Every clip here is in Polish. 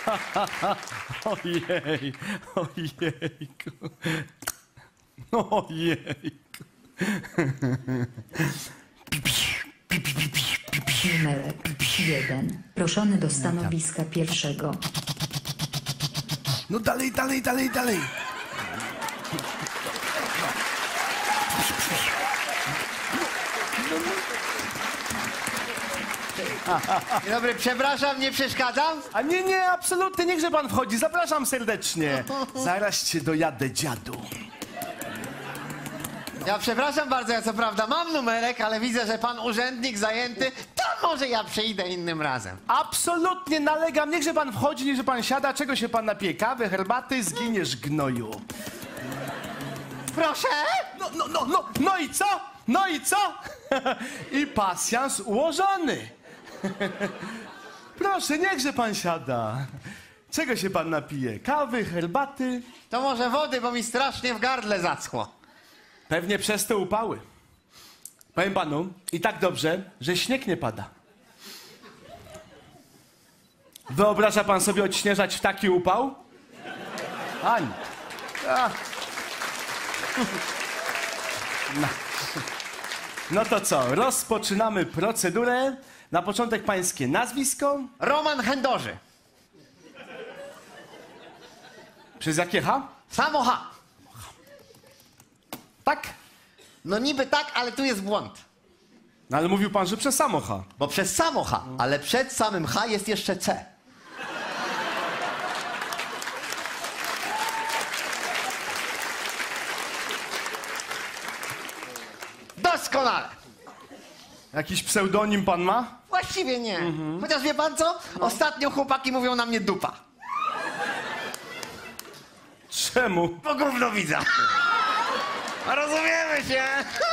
Ojej, ojejku. Ojejku. Numerek 1. Proszony do stanowiska pierwszego. No dalej, dalej, dalej, dalej. Dzień dobry, przepraszam, nie przeszkadzam? A nie, nie, absolutnie, niechże pan wchodzi. Zapraszam serdecznie. Zaraz cię dojadę, dziadu. Ja przepraszam bardzo, ja co prawda mam numerek, ale widzę, że pan urzędnik zajęty, to może ja przyjdę innym razem. Absolutnie nalegam, niechże pan wchodzi, niechże pan siada. Czego się pan napije? Kawy, herbaty? Zginiesz, gnoju. Proszę? No i co? No i co? I pasjans ułożony. Proszę, niechże pan siada. Czego się pan napije? Kawy, herbaty? To może wody, bo mi strasznie w gardle zaschło. Pewnie przez te upały. Powiem panu, i tak dobrze, że śnieg nie pada. Wyobraża pan sobie odśnieżać w taki upał? Ani. No to co, rozpoczynamy procedurę. Na początek pańskie nazwisko. Roman Chędoży. Przez jakie H? Samo H. Tak? No niby tak, ale tu jest błąd. No ale mówił pan, że przez samo H. Bo przez samo H, ale przed samym H jest jeszcze C. Doskonale. Jakiś pseudonim pan ma? Właściwie nie. Chociaż wie pan co? Ostatnio chłopaki mówią na mnie dupa. Czemu? Bo gówno widzę. Rozumiemy się.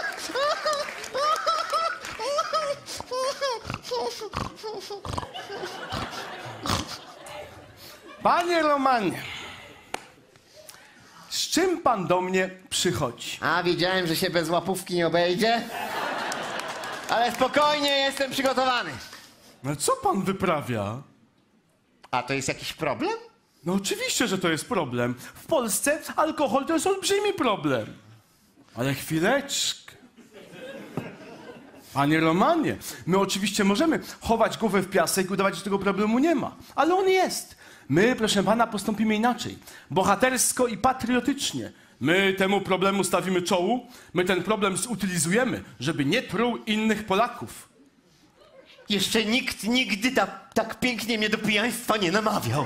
Panie Romanie, z czym pan do mnie przychodzi? A, wiedziałem, że się bez łapówki nie obejdzie. Ale spokojnie, jestem przygotowany. No co pan wyprawia? A to jest jakiś problem? No oczywiście, że to jest problem. W Polsce alkohol to jest olbrzymi problem. Ale chwileczkę. Panie Romanie, my oczywiście możemy chować głowę w piasek i udawać, że tego problemu nie ma. Ale on jest. My, proszę pana, postąpimy inaczej. Bohatersko i patriotycznie. My temu problemu stawimy czołu. My ten problem zutylizujemy, żeby nie truł innych Polaków. Jeszcze nikt nigdy tak pięknie mnie do pijaństwa nie namawiał.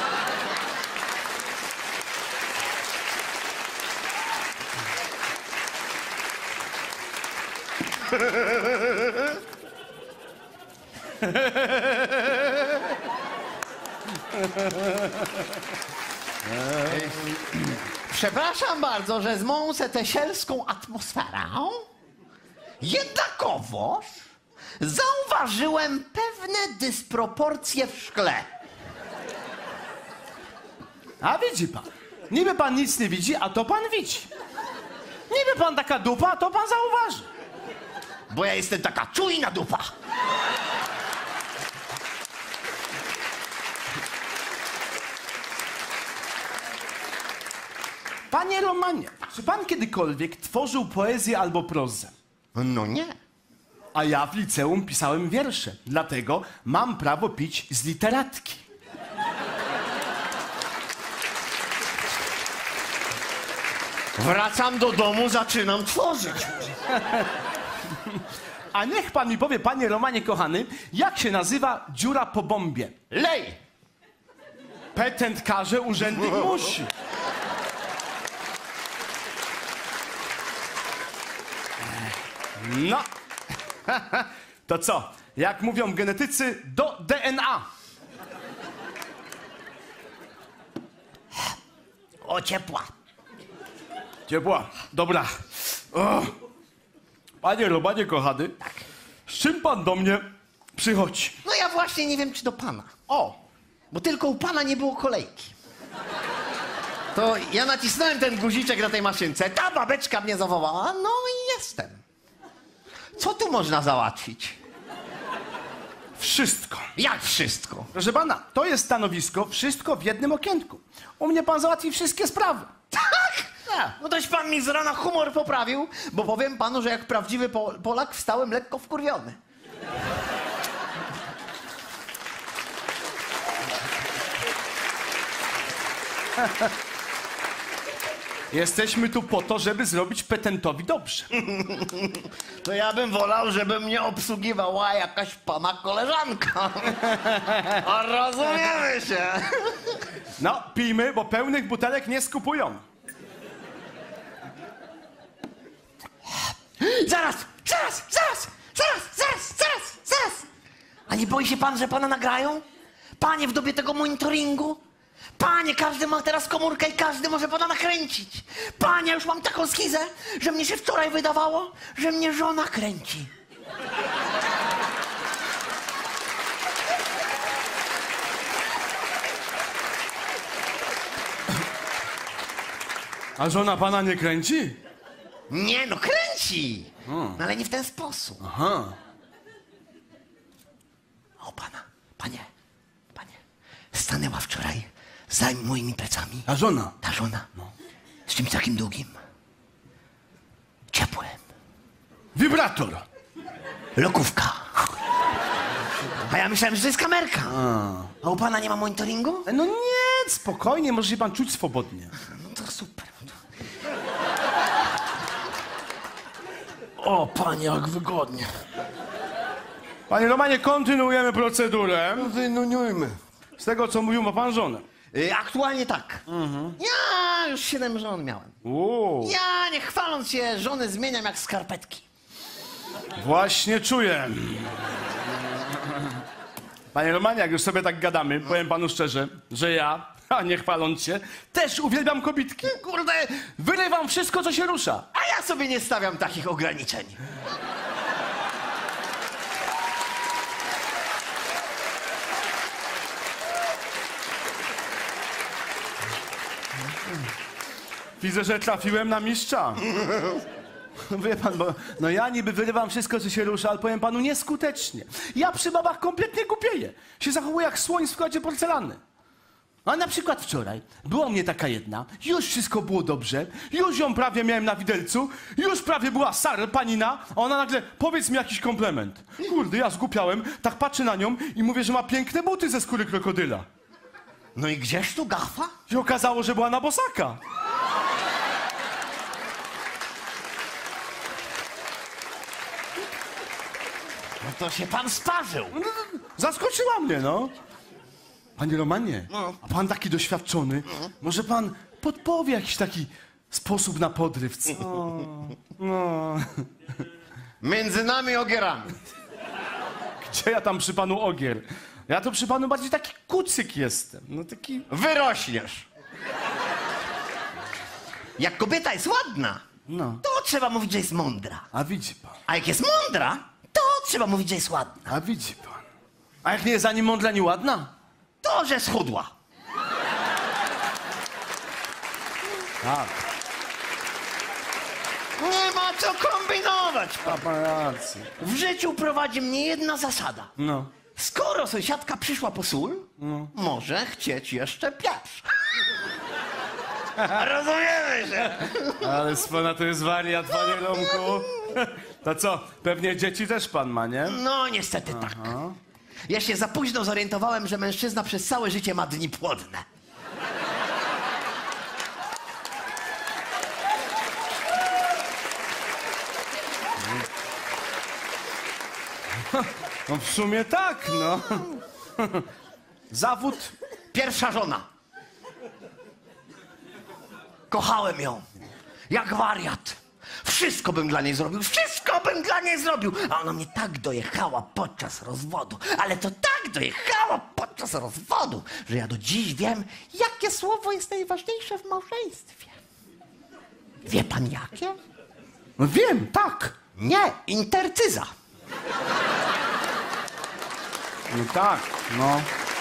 Przepraszam bardzo, że zmącę tę sielską atmosferę. Jednakowoż zauważyłem pewne dysproporcje w szkle. A widzi pan. Niby pan nic nie widzi, a to pan widzi. Niby pan taka dupa, a to pan zauważy. Bo ja jestem taka czujna dupa. Panie Romanie, czy pan kiedykolwiek tworzył poezję albo prozę? No nie. A ja w liceum pisałem wiersze, dlatego mam prawo pić z literatki. Wracam do domu, zaczynam tworzyć. A niech pan mi powie, panie Romanie kochany, jak się nazywa dziura po bombie? Lej! Petent każe, urzędnik musi. No. To co? Jak mówią genetycy, do DNA. O, ciepła. Ciepła. Dobra. O. Panie Romanie kochany, z czym pan do mnie przychodzi? No ja właśnie nie wiem, czy do pana. O, Bo tylko u pana nie było kolejki. To ja nacisnąłem ten guziczek na tej maszynce, ta babeczka mnie zawołała, no i jestem. Co tu można załatwić? Wszystko. Jak wszystko? Proszę pana, to jest stanowisko wszystko w jednym okienku. U mnie pan załatwi wszystkie sprawy. Tak? No toś pan mi z rana humor poprawił, bo powiem panu, że jak prawdziwy Polak wstałem lekko wkurwiony. Jesteśmy tu po to, żeby zrobić petentowi dobrze. To ja bym wolał, żeby mnie obsługiwała jakaś pana koleżanka. A rozumiemy się. No, pijmy, bo pełnych butelek nie skupują. Zaraz! A nie boi się pan, że pana nagrają? Panie, w dobie tego monitoringu? Panie, każdy ma teraz komórkę i każdy może pana nakręcić. Panie, już mam taką schizę, że mnie się wczoraj wydawało, że mnie żona kręci. A żona pana nie kręci? Nie, no kręci! No, ale nie w ten sposób. Aha. O pana, panie, stanęła wczoraj za moimi plecami. A żona? Ta żona, z czymś takim długim, ciepłym, Wibrator. lokówka. A ja myślałem, że to jest kamerka. A u pana nie ma monitoringu? No nie, spokojnie, może się pan czuć swobodnie. No to super. O, panie, jak wygodnie. Panie Romanie, kontynuujemy procedurę. Wynuniujmy. Z tego, co mówił, ma pan żonę. Aktualnie tak. Ja już 7 żon miałem. Ja, nie chwaląc się, żony zmieniam jak skarpetki. Właśnie czuję. Panie Romanie, jak już sobie tak gadamy, powiem panu szczerze, że ja, a nie chwaląc się, też uwielbiam kobitki. Kurde, wyrywam wszystko, co się rusza. A ja sobie nie stawiam takich ograniczeń. Widzę, że trafiłem na mistrza. Wie pan, bo no ja niby wyrywam wszystko, co się rusza, ale powiem panu nieskutecznie. Ja przy babach kompletnie głupieję. Się zachowuję jak słoń w składzie porcelany. A na przykład wczoraj była mnie taka jedna, już wszystko było dobrze, już ją prawie miałem na widelcu, już prawie była panina, a ona nagle, powiedz mi jakiś komplement. Kurde, ja zgłupiałem, tak patrzę na nią i mówię, że ma piękne buty ze skóry krokodyla. No i gdzież tu gafa? I okazało, że była na bosaka. No to się pan sparzył. Zaskoczyła mnie, no. Panie Romanie, a pan taki doświadczony, może pan podpowie jakiś taki sposób na podryw? No. Między nami ogierami. Gdzie ja tam przy panu ogier? Ja to przy panu bardziej taki kucyk jestem. No taki... Wyrośniesz. Jak kobieta jest ładna, No. to trzeba mówić, że jest mądra. A widzi pan. A jak jest mądra, to trzeba mówić, że jest ładna. A widzi pan. A jak nie jest ani mądra, ani ładna? To, że schudła. Tak. Nie ma co kombinować. Ma pan rację. W życiu prowadzi mnie jedna zasada. No. Skoro sąsiadka przyszła po sól, może chcieć jeszcze pieprz. Rozumiemy się. Ale z pana to jest wariat, panie Romku. To co, pewnie dzieci też pan ma, nie? No, niestety tak. Ja się za późno zorientowałem, że mężczyzna przez całe życie ma dni płodne. No w sumie tak, no. Zawód. Pierwsza żona. Kochałem ją. Jak wariat. Wszystko bym dla niej zrobił. Wszystko bym dla niej zrobił. A ona mnie tak dojechała podczas rozwodu. Ale to tak dojechała podczas rozwodu, że ja do dziś wiem, jakie słowo jest najważniejsze w małżeństwie. Wie pan jakie? No wiem, tak. Nie, intercyza. No tak, no.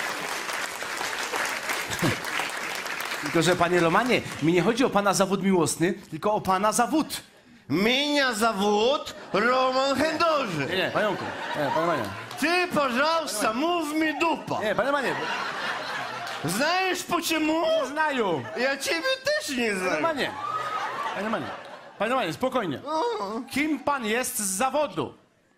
Tylko, że panie Romanie, mi nie chodzi o pana zawód miłosny, tylko o pana zawód. Mienia zawód Roman Chędoży. Nie, panią. Nie, panie Romanie. Ty, пожалуйста, mów mi dupa. Nie, panie Romanie, Знаешь почему? znają. Ja ciebie też nie Panie znam. Romanie, panie Romanie, panie Romanie, spokojnie. Kim pan jest z zawodu?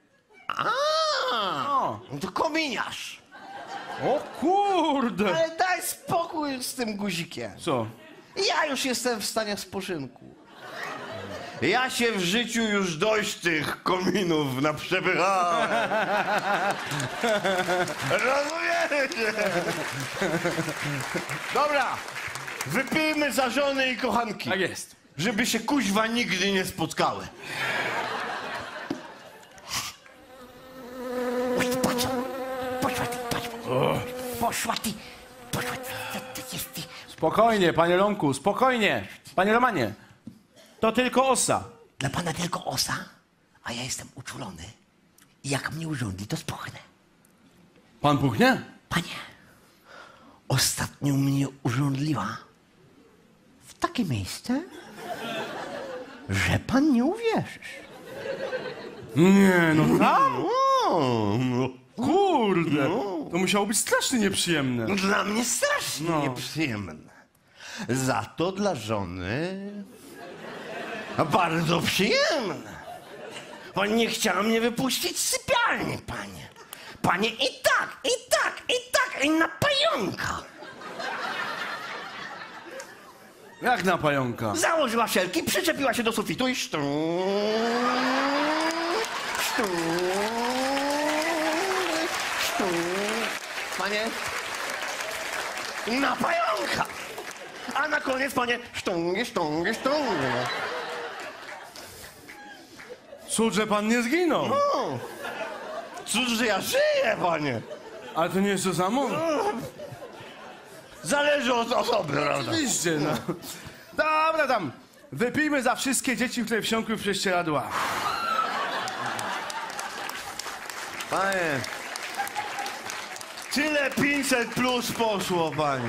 O, No to kominiarz. o kurde. Ale daj spokój z tym guzikiem. Co? Ja już jestem w stanie spoczynku. Ja się w życiu już dość tych kominów naprzepychałem. Rozumiecie? Dobra, wypijmy za żony i kochanki, Tak jest. żeby się kuźwa nigdy nie spotkały. Poszła ty. Spokojnie, panie Romku, spokojnie. Panie Romanie, to tylko osa. Dla pana tylko osa, a ja jestem uczulony. I jak mnie urządzi, to spochnę. Pan puchnie? Panie, ostatnio mnie urządliła w takie miejsce, że pan nie uwierzysz. Nie, no tam? No, Kurde. To musiało być strasznie nieprzyjemne. dla mnie strasznie No. nieprzyjemne. Za to dla żony bardzo przyjemne. Pani nie chciała mnie wypuścić z sypialni, panie. Panie i tak, i na pająka. Jak na pająka? Założyła szelki, przyczepiła się do sufitu i sztum. Panie, na pająka. A na koniec, panie, sztungi. Cud, że pan nie zginął. Cóż, że ja żyję, panie. Ale to nie jest to samo? Zależy od osoby, prawda? Oczywiście, no. Dobra, tam. Wypijmy za wszystkie dzieci, które wsiąkły w prześcieradła. Panie, tyle 500 plus poszło, panie.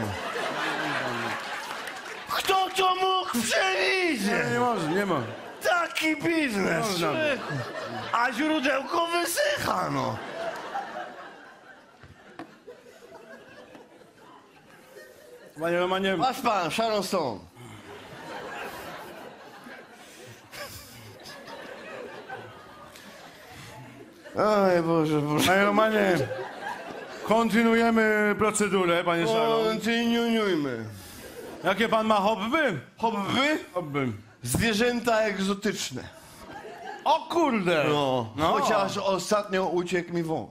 Kto to mógł przewidzieć? Nie może, nie może. Taki biznes, Można. człowieku. A źródełko wysycha, no. Panie Romanie, Masz pan, Sharon Stone. Oj, Boże. panie Romanie, kontynuujemy procedurę, panie Sharon. Kontynuujmy. Jakie pan ma hobby? Hobby? Hobby. Zwierzęta egzotyczne. O kurde! No, chociaż ostatnio uciekł mi wąż.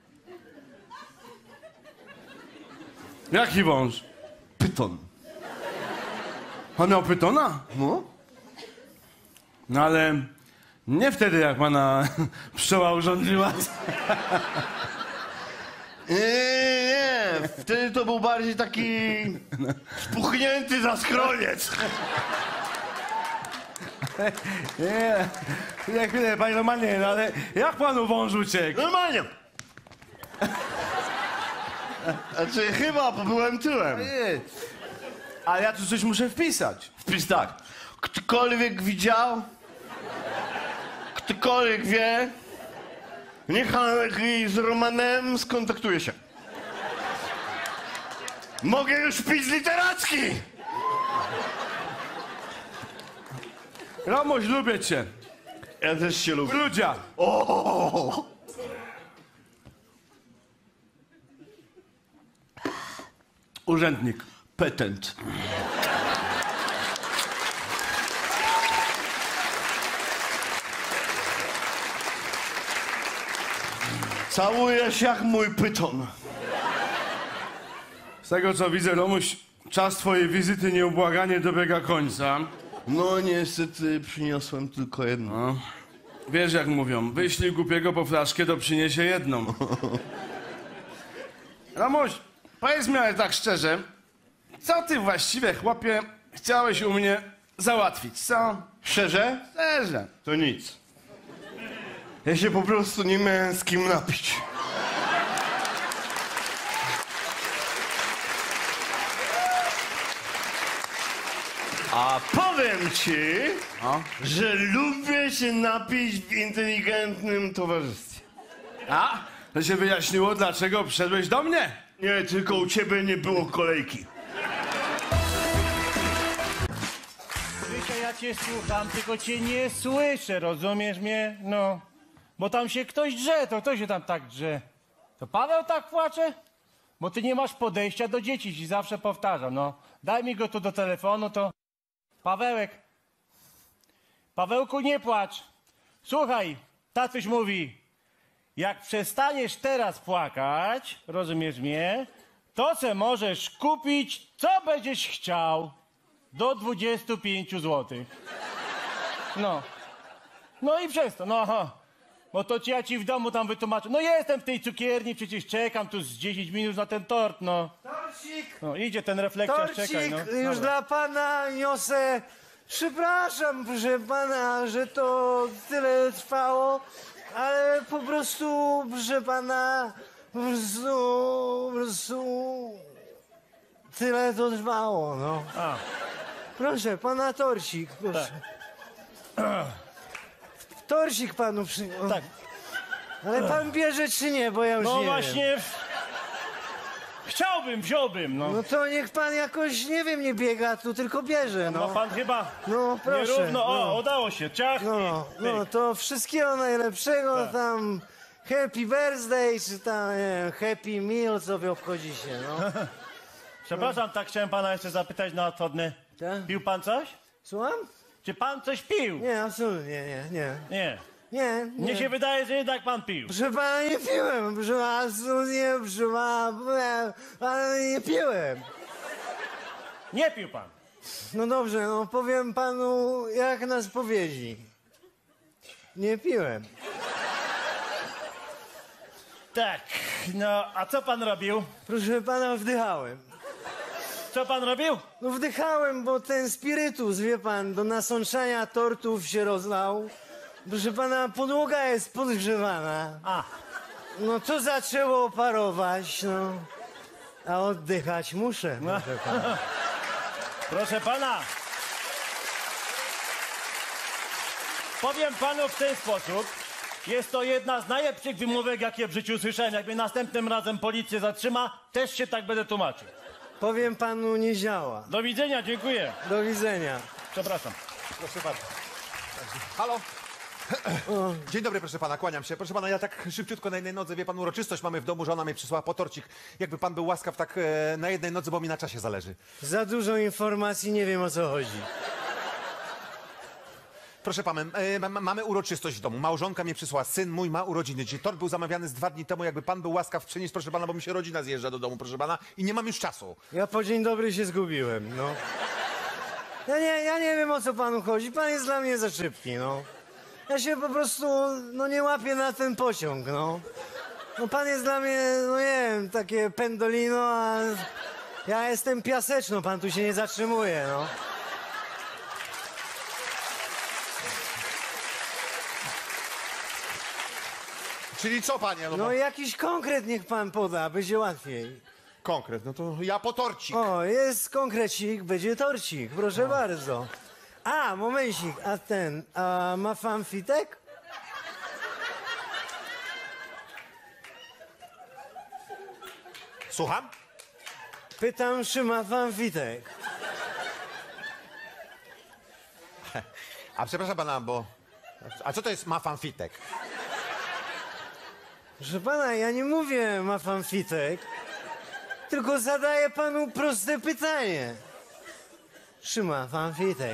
Jaki wąż? Pyton. Pan miał pytona? No? No ale nie wtedy, jak pana pszczoła urządziła. Nie. Wtedy to był bardziej taki spuchnięty zaskroniec. Nie, chwilę, panie Romanie, no ale jak panu wąż uciekł? Normalnie. Znaczy chyba, bo byłem tyłem. Nie. Ale ja tu coś muszę wpisać. Wpis tak. Ktokolwiek widział, ktokolwiek wie, niech z Romanem skontaktuje się. Mogę już wpis literacki. Romuś, lubię cię. Ja też się lubię. Ludzia. O! Urzędnik. Petent. Całujesz jak mój pyton. Z tego co widzę, Romuś, czas twojej wizyty nieubłaganie dobiega końca. No niestety przyniosłem tylko jedno. No. Wiesz jak mówią, wyślij głupiego po flaszkę, to przyniesie jedną. Romuś, powiedz mi ale tak szczerze, co ty właściwie, chłopie, chciałeś u mnie załatwić, co? Szczerze? Szczerze. To nic. Ja się po prostu nie miałem z kim napić. A powiem ci, O. że lubię się napić w inteligentnym towarzystwie. A? To się wyjaśniło, dlaczego przyszedłeś do mnie. Nie, tylko u ciebie nie było kolejki. Krysia, ja cię słucham, tylko cię nie słyszę, rozumiesz mnie? No, bo tam się ktoś drze, to kto się tam tak drze? To Paweł tak płacze? Bo ty nie masz podejścia do dzieci, ci zawsze powtarzam, no. Daj mi go tu do telefonu, to... Pawełek. Pawełku, nie płacz. Słuchaj, tatuś mówi, jak przestaniesz teraz płakać, rozumiesz mnie, to se możesz kupić, co będziesz chciał. Do 25 zł. No. No i przez to, no aha. Bo to ja ci w domu tam wytłumaczę. No jestem w tej cukierni, przecież czekam tu z 10 minut na ten tort, no. Torcik, No idzie ten reflektor, czekaj, no. już Dobra. dla pana niosę. Przepraszam, proszę pana, że to tyle trwało, ale po prostu, proszę pana, po prostu tyle to trwało, no. A. Proszę, pana torcik, proszę. Torcik panu Tak. Ale pan bierze czy nie, bo ja już No nie wiem. właśnie... Chciałbym, wziąłbym, no. No to niech pan jakoś, nie wiem, nie biega tu, tylko bierze, No no. pan chyba No proszę. nierówno, o, no. udało się, ciach. No, to wszystkiego najlepszego, Tak. tam happy birthday, czy tam, nie wiem, happy meal, co wy obchodzicie, no. Przepraszam, tak chciałem pana jeszcze zapytać na odchodne. Tak? Pił pan coś? Słucham? Czy pan coś pił? Nie, absolutnie, nie. Nie. Nie, Mnie się wydaje, że jednak pan pił. Proszę pana, nie piłem, proszę pana, absolutnie, proszę pana, ale nie piłem. Nie pił pan. No dobrze, no powiem panu, jak na spowiedzi. Nie piłem. Tak, no, a co pan robił? Proszę pana, wdychałem. Co pan robił? No wdychałem, bo ten spirytus, wie pan, do nasączania tortów się rozlał. Proszę pana, podłoga jest podgrzewana. A, No to zaczęło parować, no. A oddychać muszę, proszę pana. proszę pana. Powiem panu w ten sposób. Jest to jedna z najlepszych wymówek, jakie w życiu słyszałem. Jakby następnym razem policję zatrzyma, też się tak będę tłumaczył. Powiem panu, nie działa. Do widzenia, dziękuję. Do widzenia. Przepraszam. Proszę bardzo. Halo? Dzień dobry, proszę pana, kłaniam się. Proszę pana, ja tak szybciutko na jednej nodze, wie pan, uroczystość mamy w domu, żona mnie przysłała po torcik. Jakby pan był łaskaw tak na jednej nodze, bo mi na czasie zależy. Za dużo informacji, nie wiem o co chodzi. Proszę pana, mamy uroczystość w domu. Małżonka mnie przysłała, syn mój ma urodziny. Dzisiaj tort był zamawiany z 2 dni temu, jakby pan był łaskaw przynieść, proszę pana, bo mi się rodzina zjeżdża do domu, proszę pana, i nie mam już czasu. Ja po dzień dobry się zgubiłem, no. Ja nie wiem o co panu chodzi, pan jest dla mnie za szybki, no. Ja się po prostu, no nie łapię na ten pociąg, no. No pan jest dla mnie, no nie wiem, takie pendolino, a ja jestem piaseczno, pan tu się nie zatrzymuje, no. Czyli co, panie? No jakiś konkret niech pan poda, będzie łatwiej. Konkret, no to ja po torcik. O, jest konkrecik, będzie torcik, proszę bardzo. A, momencik, a ma pan fitek? Słucham? Pytam, czy ma pan fitek? A przepraszam pana, bo... A co to jest ma fanfitek? Proszę pana, ja nie mówię ma pan fitek, tylko zadaję panu proste pytanie. Czy ma pan fitek?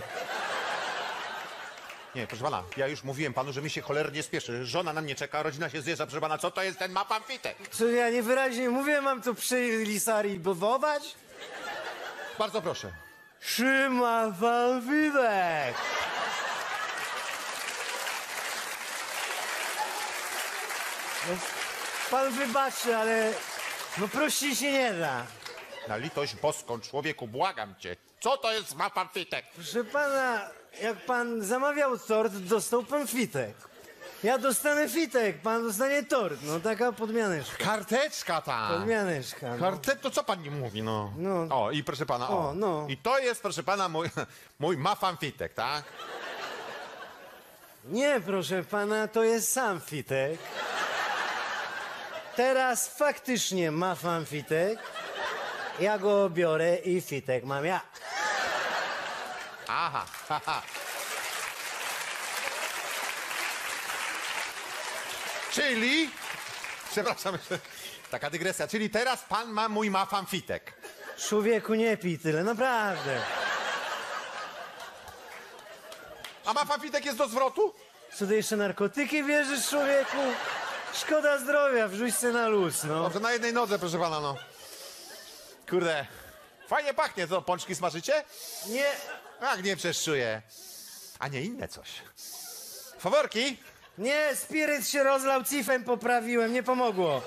Nie, proszę pana, ja już mówiłem panu, że mi się cholernie spieszy. Żona na mnie czeka, rodzina się zjeżdża, proszę pana, co to jest ten ma fanfitek? Co ja niewyraźnie mówię, mam to przelisaribować? Bardzo proszę. Czy ma pan fitek? No, pan wybaczy, ale no prościej się nie da. Na litość boską, człowieku, błagam cię. Co to jest ma fanfitek? Proszę pana, jak pan zamawiał tort, dostał pan fitek. Ja dostanę fitek, pan dostanie tort. No taka podmianeczka. Karteczka ta. Podmianeczka. No. Kartet, to co pan nie mówi, no? No. O, i proszę pana, o. O, no. I to jest, proszę pana, mój ma fanfitek, tak? Nie, proszę pana, to jest sam fitek. teraz faktycznie ma pan fitek, ja go biorę i fitek mam ja. Aha, haha. Czyli, przepraszam, taka dygresja, czyli teraz pan ma mój ma fanfitek. Człowieku, nie pij tyle, naprawdę. A ma fanfitek jest do zwrotu? Co ty jeszcze narkotyki bierzesz, człowieku? Szkoda zdrowia, wrzuć se na luz, no. Dobrze, na jednej nodze, proszę pana, no. Kurde, fajnie pachnie, co, pączki smażycie? Nie, Jak nie przeszczuję. A nie inne coś. Faworki? nie, spiryt się rozlał, cifem poprawiłem, nie pomogło.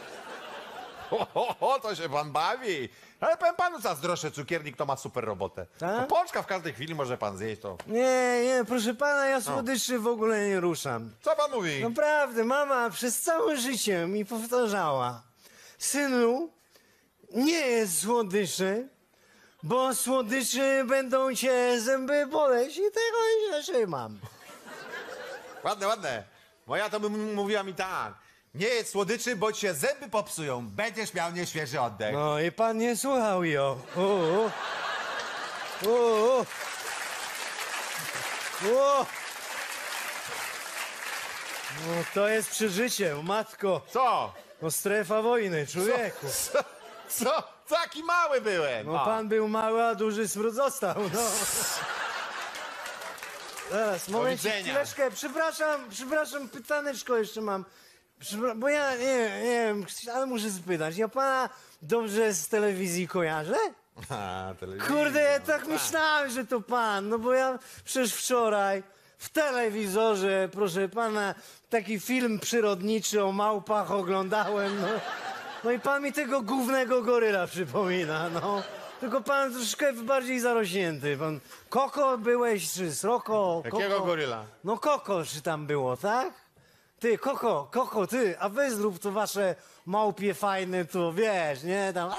To się pan bawi. Ale powiem panu, zazdroszczę, cukiernik to ma super robotę. Tak? No, pączka w każdej chwili może pan zjeść, to... Nie, proszę pana, ja słodyczy w ogóle nie ruszam. Co pan mówi? Naprawdę, mama przez całe życie mi powtarzała: synu, nie jest słodyczy, bo słodyczy będą cię zęby boleć i tego nie trzymam. Ładne, ładne. Moja to by mówiła mi tak. Nie jedz słodyczy, bo ci się zęby popsują. Będziesz miał nieświeży oddech. No i pan nie słuchał jo. O. No to jest przeżycie, matko. Co? No strefa wojny, człowieku. Co? Taki mały byłem. No A. pan był mały, a duży smród został, no. Zaraz, momencik, widzenia. chwileczkę, przepraszam, pytaneczko jeszcze mam. Bo ja nie wiem, ale muszę spytać, ja pana dobrze z telewizji kojarzę? A, telewizja, Kurde, ja no tak myślałem, że to pan, no bo ja przecież wczoraj w telewizorze, proszę pana, taki film przyrodniczy o małpach oglądałem, no. No i pan mi tego głównego goryla przypomina, no. Tylko pan troszkę bardziej zarośnięty. Pan Koko byłeś, czy Sroko? Jakiego Koko? goryla? No Koko, czy tam było, tak? Ty, Koko, ty, a wy zrób to wasze małpie fajne, to wiesz, nie? Tam...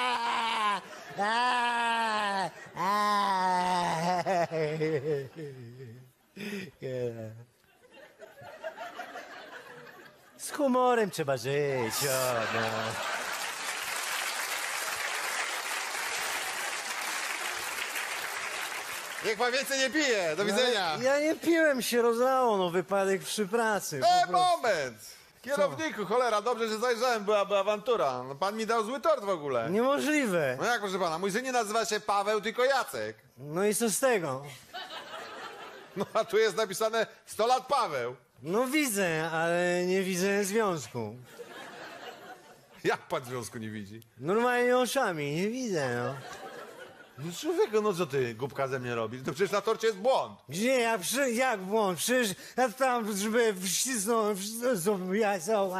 Z humorem trzeba żyć, o, no. Niech pan więcej nie pije. Do widzenia. Ja nie piłem, się rozlało, no wypadek przy pracy. po prostu. Moment. Kierowniku, cholera, dobrze, że zajrzałem, byłaby awantura. No, pan mi dał zły tort w ogóle. Niemożliwe. No jak, proszę pana, mój syn nie nazywa się Paweł, tylko Jacek. No i co z tego? No a tu jest napisane 100 lat Paweł. No widzę, ale nie widzę związku. Jak pan w związku nie widzi? Normalnie oczami, nie widzę, no. No człowieku, no co ty, głupka ze mnie robisz? To przecież na torcie jest błąd. Gdzie ja, jak błąd? Przecież ja tam, żeby wcisnąć, ja są,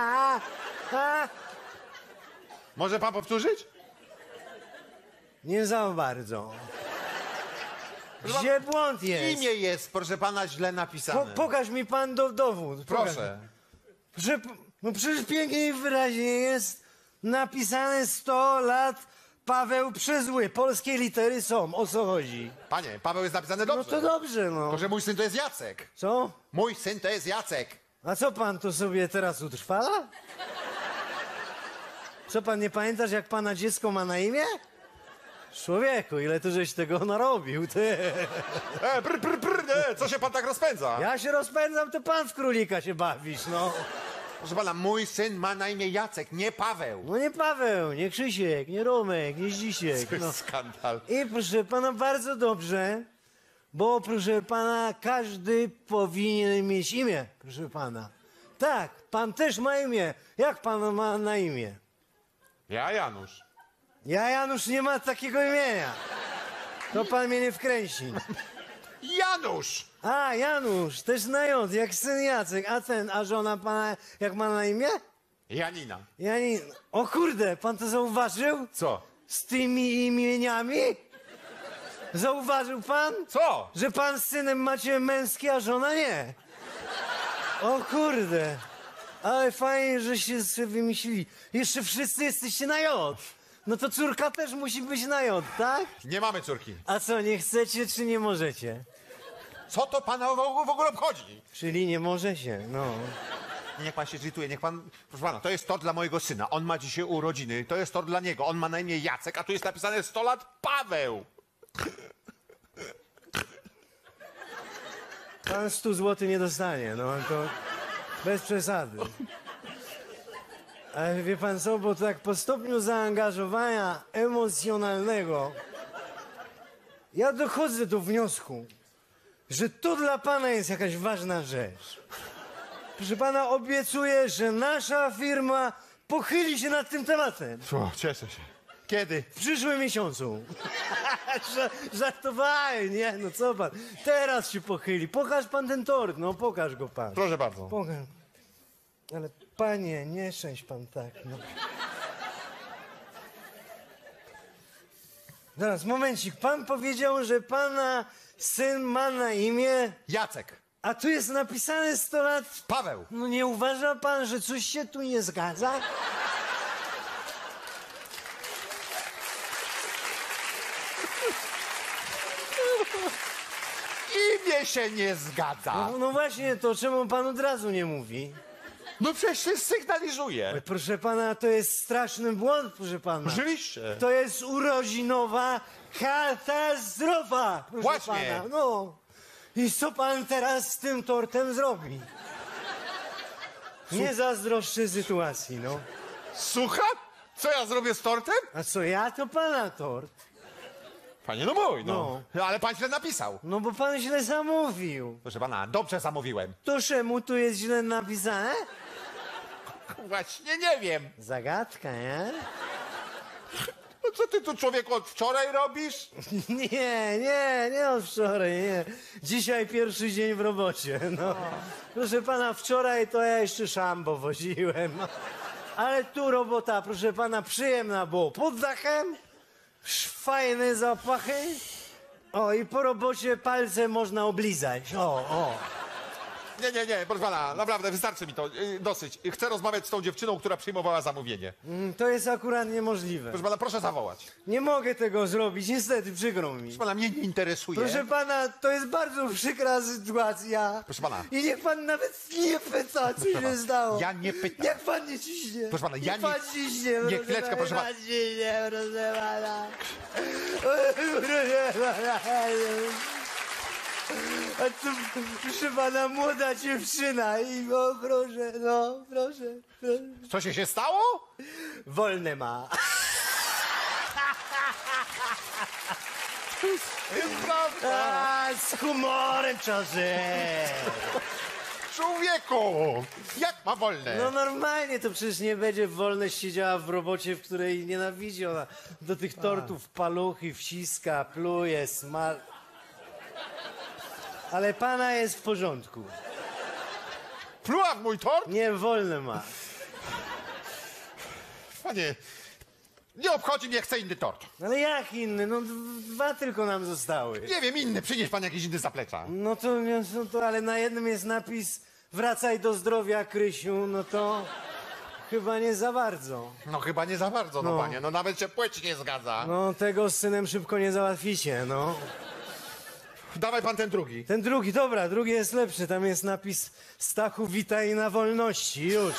Może pan powtórzyć? Nie za bardzo. Gdzie błąd jest? Imię jest, proszę pana, źle napisane. Pokaż mi pan dowód. Proszę. No przecież pięknie i wyraźnie jest napisane 100 lat Paweł Przyzły. Polskie litery są. O co chodzi? Panie, Paweł jest napisany No dobrze. to dobrze, no. Tylko, że mój syn to jest Jacek. Co? Mój syn to jest Jacek. A co pan to sobie teraz utrwala? Co pan nie pamiętasz, jak pana dziecko ma na imię? Człowieku, ile ty żeś tego narobił, ty. Nie, co się pan tak rozpędza? Ja się rozpędzam, to pan w królika się bawisz, no. Proszę pana, mój syn ma na imię Jacek, nie Paweł. No nie Paweł, nie Krzysiek, nie Romek, nie Zdzisiek, no. Skandal. I proszę pana, bardzo dobrze, bo proszę pana, każdy powinien mieć imię, proszę pana. Tak, pan też ma imię. Jak pan ma na imię? Ja Janusz. Ja, Janusz, nie ma takiego imienia. To pan mnie nie wkręci. Janusz! A, Janusz, też na J, jak syn Jacek. A żona pana, jak ma na imię? Janina. Janin. O kurde, pan to zauważył? Co? Z tymi imieniami? Zauważył pan? Co? Że pan z synem macie męskie, a żona nie. O kurde. Ale fajnie, że się wymyślili. Jeszcze wszyscy jesteście na J. No to córka też musi być na J, tak? Nie mamy córki. A co, nie chcecie, czy nie możecie? Co to pana w ogóle obchodzi? Czyli nie możecie, no. Niech pan się zlituje, niech pan... Proszę pana, to jest tort dla mojego syna. On ma dzisiaj urodziny. To jest tort dla niego. On ma na imię Jacek, a tu jest napisane 100 lat Paweł. Pan 100 zł nie dostanie, no to bez przesady. Ale wie pan co, bo tak po stopniu zaangażowania emocjonalnego ja dochodzę do wniosku, że to dla pana jest jakaś ważna rzecz. Proszę pana, obiecuję, że nasza firma pochyli się nad tym tematem. O, cieszę się. Kiedy? W przyszłym miesiącu. Żartowałem, nie? No co pan? Teraz się pochyli. Pokaż pan ten tort, no pokaż go pan. Proszę bardzo. Pokaż. Ale panie, nie szczęść pan tak, no. Zaraz, momencik. Pan powiedział, że pana syn ma na imię, Jacek. a tu jest napisane 100 lat. Paweł. No nie uważa pan, że coś się tu nie zgadza? Imię się nie zgadza. No właśnie, to czemu pan od razu nie mówi? No przecież się sygnalizuje. Proszę pana, to jest straszny błąd, proszę pana. Oczywiście. To jest urodzinowa katastrofa, proszę Właśnie. pana. No. I co pan teraz z tym tortem zrobi? Nie zazdroszczę sytuacji, no. Słucham? Co ja zrobię z tortem? A co ja, to pana tort. Panie, no mój, no. Ale pan źle napisał. No bo pan źle zamówił. Proszę pana, dobrze zamówiłem. To czemu tu jest źle napisane? Właśnie nie wiem. Zagadka, nie? No co ty tu, człowieku, od wczoraj robisz? Nie od wczoraj, nie. Dzisiaj pierwszy dzień w robocie, no. Proszę pana, wczoraj to ja jeszcze szambo woziłem. Ale tu robota, proszę pana, przyjemna, bo pod dachem, fajne zapachy. O, i po robocie palce można oblizać. O. Nie, proszę pana, naprawdę, wystarczy mi to, dosyć. Chcę rozmawiać z tą dziewczyną, która przyjmowała zamówienie. To jest akurat niemożliwe. Proszę pana, proszę zawołać. Nie mogę tego zrobić, niestety, przykro mi. Proszę pana, mnie nie interesuje. Proszę pana, to jest bardzo przykra sytuacja. Proszę pana. I niech pan nawet nie pyta, co się stało. Ja nie pytam. Niech pan nie ciśnie. Proszę pana, ja niech pan nie- ciśnie. Nie, chwileczkę, proszę pana. Ciśnie, proszę pana. Proszę pana. A tu, proszę pana, młoda dziewczyna i o, proszę, no, proszę. Co się stało? Wolne ma. Prawda. A, z humorem, czasem. Człowieku, jak ma wolne? No normalnie to przecież nie będzie wolność siedziała w robocie, w której nienawidzi. Ona do tych tortów paluchy wciska, pluje, smal. Ale pana jest w porządku. Pluła w mój tort? Nie wolne ma. Panie, nie obchodzi mnie, chcę inny tort. Ale jak inny? No dwa tylko nam zostały. Nie wiem, inny, przynieś pan jakiś inny zaplecza. No to ale na jednym jest napis wracaj do zdrowia, Krysiu, no to chyba nie za bardzo. No chyba nie za bardzo, no No. panie, no nawet się płeć nie zgadza. No tego z synem szybko nie załatwicie, no. Dawaj pan ten drugi. Ten drugi, dobra, drugi jest lepszy. Tam jest napis Stachu, witaj na wolności. Już.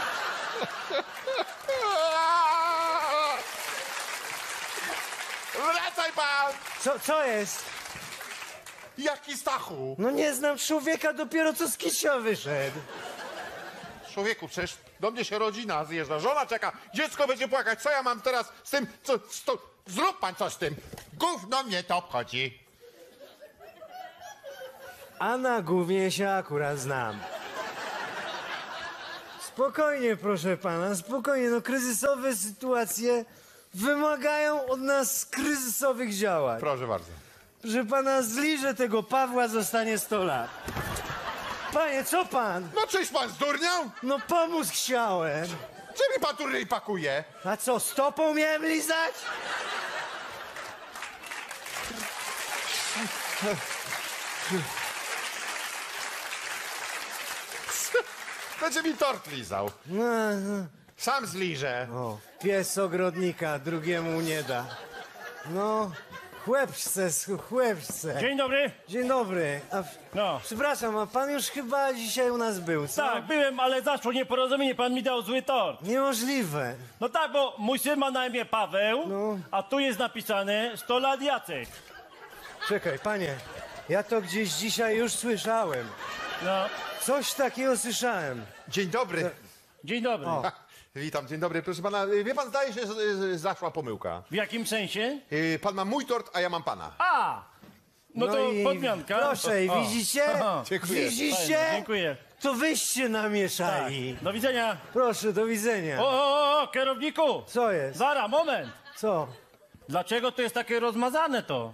Wracaj pan! Co jest? Jaki Stachu? No nie znam człowieka, dopiero co z kicia wyszedł. Człowieku, przecież do mnie się rodzina zjeżdża, żona czeka, dziecko będzie płakać, co ja mam teraz z tym, zrób pan coś z tym. Gówno mnie to obchodzi. A na gównie się akurat znam. Spokojnie, proszę pana, spokojnie. No kryzysowe sytuacje wymagają od nas kryzysowych działań. Proszę bardzo. Proszę pana, zliżę tego Pawła, zostanie 100 lat. Panie, co pan? No czyś pan zdurniał? No pomóc chciałem. Czy mi pan tu ryj pakuje? A co, stopą miałem lizać? Będzie mi tort lizał. No. Sam zliżę. O, pies ogrodnika drugiemu nie da. No, chłopcze. Dzień dobry. Dzień dobry. No. Przepraszam, a pan już chyba dzisiaj u nas był, co? Tak, byłem, ale zaszło nieporozumienie, pan mi dał zły tort. Niemożliwe. No tak, bo mój syn ma na imię Paweł, No. a tu jest napisane 100 lat Jacek. Czekaj, panie, ja to gdzieś dzisiaj już słyszałem. No, Coś takiego słyszałem. Dzień dobry. dzień dobry. O. Witam, dzień dobry. Proszę pana, wie pan, zdaje się, że zaszła pomyłka. W jakim sensie? Pan ma mój tort, a ja mam pana. A! No to i podmianka. Proszę, i O. widzicie? Aha. Dziękuję. Widzicie? Fajnie, dziękuję. To wyście namieszali. Do widzenia. Proszę, do widzenia. O, kierowniku! Co jest? Zara, moment! Co? Dlaczego to jest takie rozmazane to?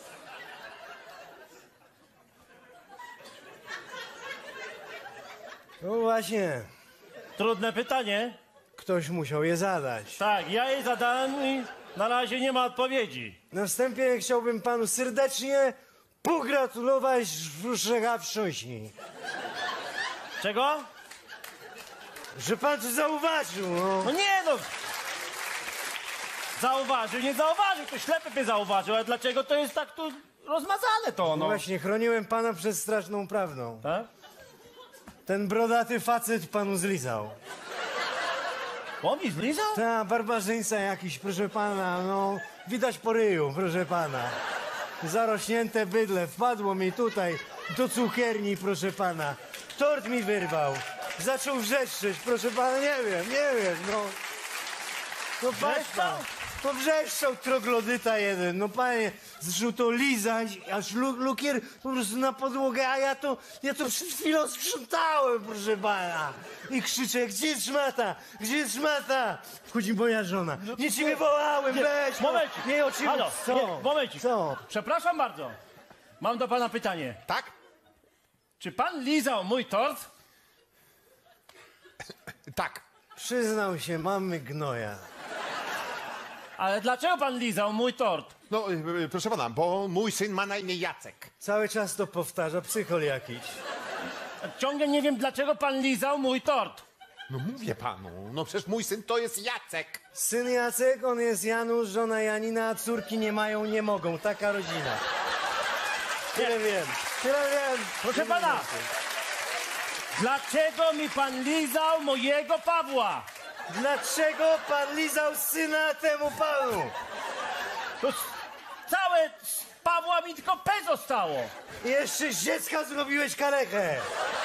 No właśnie, Trudne pytanie. ktoś musiał je zadać. Tak, ja jej zadałem i na razie nie ma odpowiedzi. Na wstępie chciałbym panu serdecznie pogratulować wstrząśni. Czego? Że pan to zauważył, no. No nie no! Zauważył, nie zauważył, to ślepy by zauważył, ale dlaczego to jest tak tu rozmazane to, no? Właśnie, chroniłem pana przed straszną prawdą. Tak? Ten brodaty facet panu zlizał. On mi zlizał? Ta barbarzyńca jakiś, proszę pana, no. Widać po ryju, proszę pana. Zarośnięte bydle, wpadło mi tutaj do cukierni, proszę pana. Tort mi wyrwał. Zaczął wrzeszczeć, proszę pana, nie wiem, no. No patrz pan, to wrzeszczał troglodyta jeden, no panie, zaczął to lizać, aż lukier po prostu na podłogę, a ja to przed chwilą sprzątałem, proszę pana. I krzyczę, gdzie jest szmata, gdzie jest szmata? Wchodzi moja żona, nie ciebie wołałem, weź, no. Momencik. Nie, o ciebie, Halo, co? nie, momencik. Co? Przepraszam bardzo. Mam do pana pytanie. Tak? Czy pan lizał mój tort? Tak. Przyznał się, mamy gnoja. Ale dlaczego pan lizał mój tort? No, proszę pana, bo mój syn ma na imię Jacek. Cały czas to powtarza, psychol jakiś. Ciągle nie wiem, dlaczego pan lizał mój tort. No mówię panu, no przecież mój syn to jest Jacek. Syn Jacek, on jest Janusz, żona Janina, a córki nie mają, nie mogą. Taka rodzina. Tyle wiem. Proszę pana. Dlaczego mi pan lizał mojego Pawła? Dlaczego pan lizał syna temu panu? To całe z Pawła mi tylko P zostało. Jeszcze z dziecka zrobiłeś kalekę.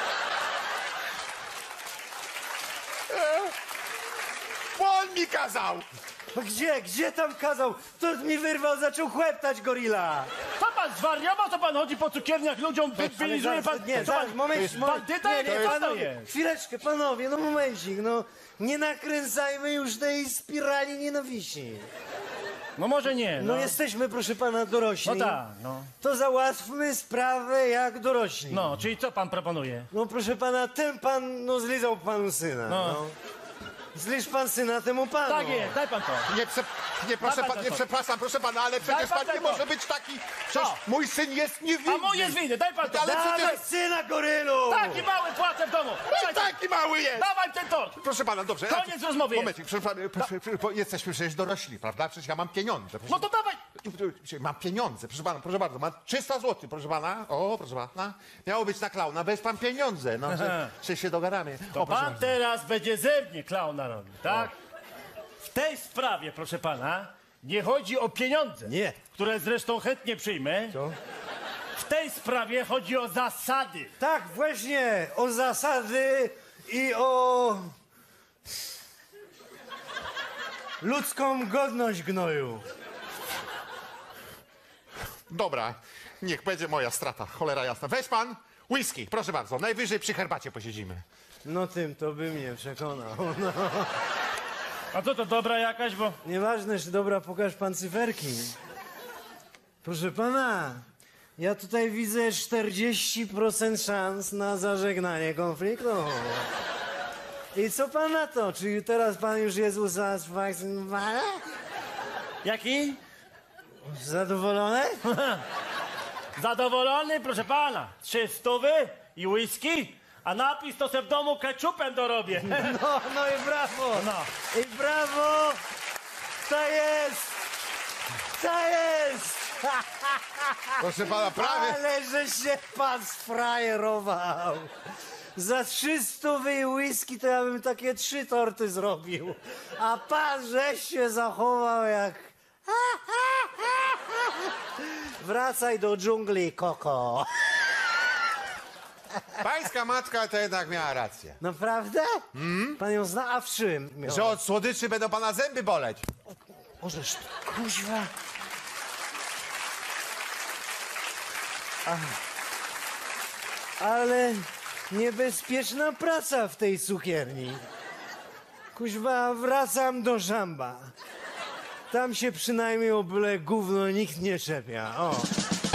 Bo on mi kazał. Gdzie tam kazał? Tort mi wyrwał, zaczął chłeptać gorila. Co pan zwariował? Co pan chodzi po cukierniach ludziom? Wylizuje pan... Nie, co pan, moment, bandyta? nie, Co to panowie, jest? chwileczkę, panowie, no momencik, no. Nie nakręcajmy już tej spirali nienawiści. No może nie, No no. jesteśmy, proszę pana, dorośli. No tak, no. To załatwmy sprawę jak dorośli. No, czyli co pan proponuje? No proszę pana, ten pan, no zlizał panu syna. No. No. Zliż pan syna temu panu. Tak jest, daj pan to. Nie, proszę Daj pan pan, nie to. przepraszam, proszę pana, ale przecież pan pan nie tego. może być taki. Przecież Co? mój syn jest niewinny. A mój jest winny, daj pan to. Ale Dawaj przecież- syna, gorylu! Taki mały płacę w domu. Daj, Taki mały jest. dawaj ten tort. Proszę pana, dobrze. Koniec rozmowy jest. Momencik, bo jesteśmy przecież dorośli, prawda? Przecież ja mam pieniądze. Proszę. No to dawaj. Mam pieniądze, proszę pana, proszę bardzo. Mam 300 zł, proszę pana. O, proszę pana. Miało być na klauna, bez pan pieniądze. No, że się dogadamy. To O, proszę pan teraz będzie ze mnie klauna robił, tak? W tej sprawie, proszę pana, nie chodzi o pieniądze. Nie. Które zresztą chętnie przyjmę. Co? W tej sprawie chodzi o zasady. Tak, właśnie, o zasady i o... ludzką godność, gnoju. Dobra, niech będzie moja strata, cholera jasna. Weź pan whisky, proszę bardzo. Najwyżej przy herbacie posiedzimy. No tym to by mnie przekonał. No. A co to dobra jakaś, bo... Nieważne, czy dobra, pokaż pan cyferki. Proszę pana, ja tutaj widzę 40% szans na zażegnanie konfliktu. I co pan na to? Czy teraz pan już jest usatysfakcjonowany? Jaki? Zadowolony? Zadowolony, proszę pana. 300 i whisky, a napis to se w domu ketchupem dorobię. No i brawo! No. I brawo! To jest! To jest! Proszę pana, prawie. Ale że się pan sfrajerował. Za 300 whisky to ja bym takie 3 torty zrobił. A pan żeś się zachował jak... Wracaj do dżungli, Koko. Pańska matka to jednak miała rację. Naprawdę? Pan ją zna, a w czym? Że od słodyczy będą pana zęby boleć. Możesz, kuźwa. Ale niebezpieczna praca w tej cukierni. Kuźwa, wracam do żamba. Tam się przynajmniej o byle gówno nikt nie czepia. O.